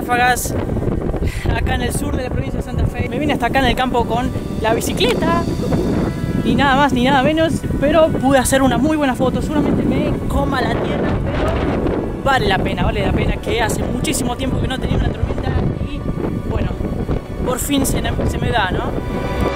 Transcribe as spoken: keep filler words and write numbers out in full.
ráfagas acá en el sur de la provincia de Santa Fe. Me vine hasta acá en el campo con la bicicleta, ni nada más ni nada menos, pero pude hacer una muy buena foto. Seguramente me coma la tierra, pero vale la pena, vale la pena, que hace muchísimo tiempo que no tenía una tormenta y bueno, por fin se, se me da, ¿no?